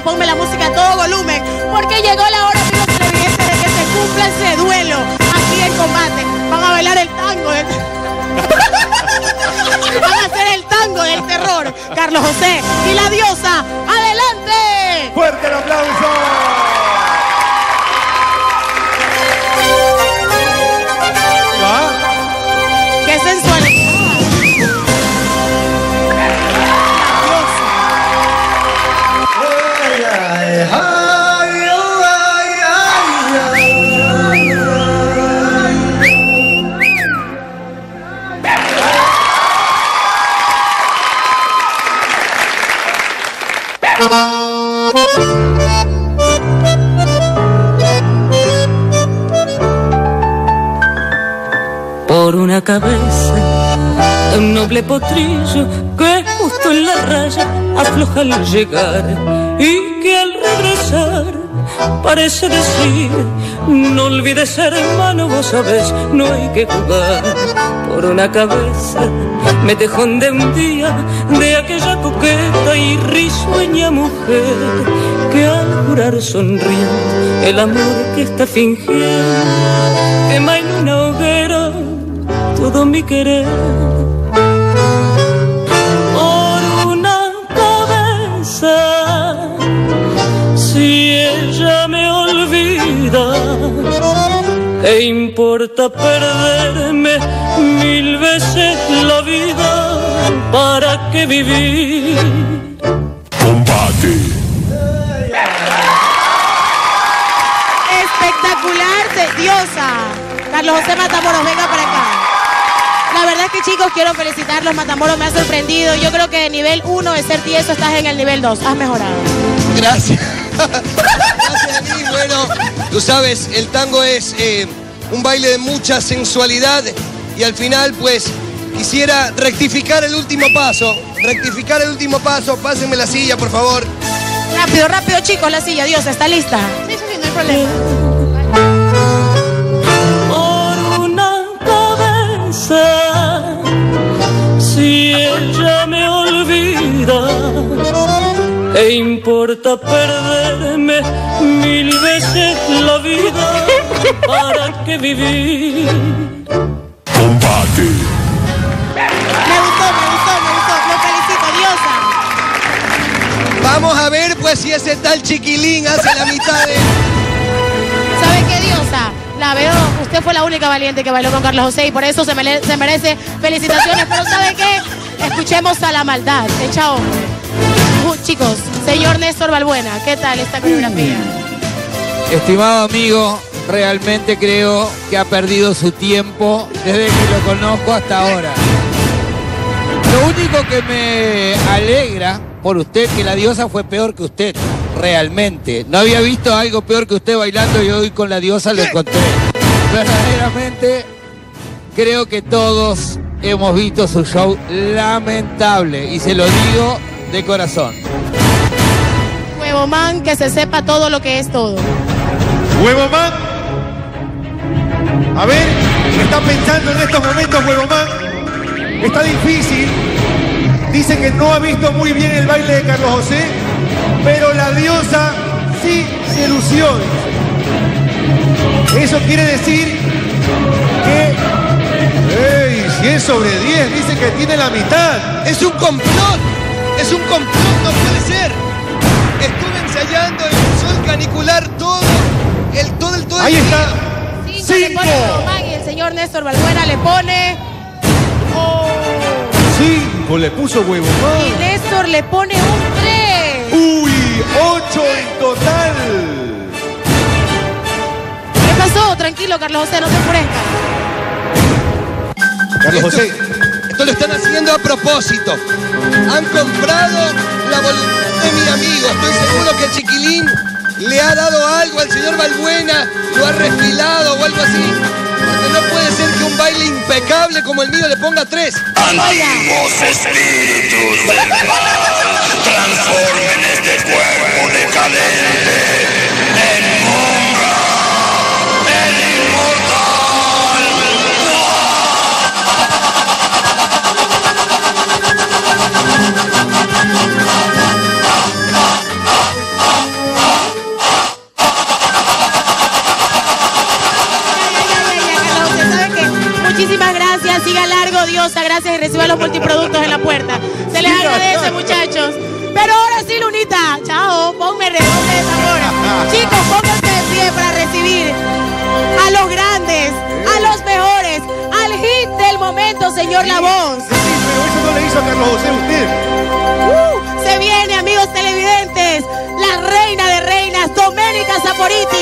Diosa, ponme la música a todo volumen, porque llegó la hora, amigos televidentes, de que se cumpla ese duelo aquí en combate. Van a bailar el tango van a hacer el tango del terror. Carlos José y la Diosa, ¡adelante! ¡Fuerte el aplauso! ¡Qué sensualidad! Por una cabeza de un noble potrillo que justo en la raya afloja al llegar y que al regresar parece decir: no olvides, hermano, vos sabés, no hay que jugar. Por una cabeza me tejón de un día de aquella coqueta y risueña mujer que al jurar sonriendo el amor que está fingiendo quema en una hoguera todo mi querer. Por una cabeza, si ella me olvida, ¿qué importa perderme 1000 veces la vida? ¿Para qué vivir? Combate. Espectacular de Diosa. Carlos José Matamoros, venga para acá. La verdad es que, chicos, quiero felicitarlos. Matamoros me ha sorprendido. Yo creo que de nivel 1 de ser tieso estás en el nivel 2. Has mejorado. Gracias. Gracias a mí. Bueno, tú sabes, el tango es un baile de mucha sensualidad y al final, pues, quisiera rectificar el último paso. Rectificar el último paso. Pásenme la silla, por favor. Rápido, rápido, chicos, la silla. Diosa, ¿está lista? Sí, sí, no hay problema. Si ella me olvida, ¿qué importa perderme 1000 veces la vida? ¿Para qué vivir? Combate. Me gustó. Lo felicito, Diosa. Vamos a ver, pues, si ese tal chiquilín hace la mitad de... ¿Sabe qué, Diosa? La veo, usted fue la única valiente que bailó con Carlos José y por eso se merece felicitaciones. Pero ¿sabe qué? Escuchemos a la maldad, hecha hombre. Chicos, señor Néstor Balbuena, ¿qué tal esta coreografía? Estimado amigo, realmente creo que ha perdido su tiempo desde que lo conozco hasta ahora. Lo único que me alegra por usted que la Diosa fue peor que usted. Realmente, no había visto algo peor que usted bailando y hoy con la Diosa lo encontré. Verdaderamente, creo que todos hemos visto su show lamentable y se lo digo de corazón. Huevo man, que se sepa todo lo que es todo. Huevo Man. A ver, ¿qué está pensando en estos momentos, Huevo Man? Está difícil. Dice que no ha visto muy bien el baile de Carlos José, pero la Diosa sí se lució. Eso quiere decir que, si es sobre 10, dice que tiene la mitad. ¡Es un complot! ¡Es un complot! ¡No puede ser! Estuve ensayando en el sol canicular todo el Ahí día. Le está. pone Huevo Man y el señor Néstor Balbuena le pone... 5 le puso Huevo Man. Y Néstor le pone un 3. Uy, 8 en total. ¿Qué pasó? Tranquilo, Carlos José, no te enfurezcas. Carlos José. Esto lo están haciendo a propósito. Han comprado la voluntad de mi amigo. Estoy seguro que el chiquilín le ha dado algo al señor Balbuena, lo ha refilado o algo así. Porque no puede ser que un baile impecable como el mío le ponga 3. Antiguos espíritus del mal transformen este cuerpo decadente en monga, el inmortal. los multiproductos en la puerta. Se les agradece, muchachos. Pero ahora sí, Lunita, chao, ponme redoble de tambores. Chicos, pónganse de pie para recibir a los grandes, a los mejores, al hit del momento, señor La Voz. Sí, pero eso no le hizo a Carlos José a usted. Se viene, amigos televidentes, la reina de reinas, Doménica Saporiti.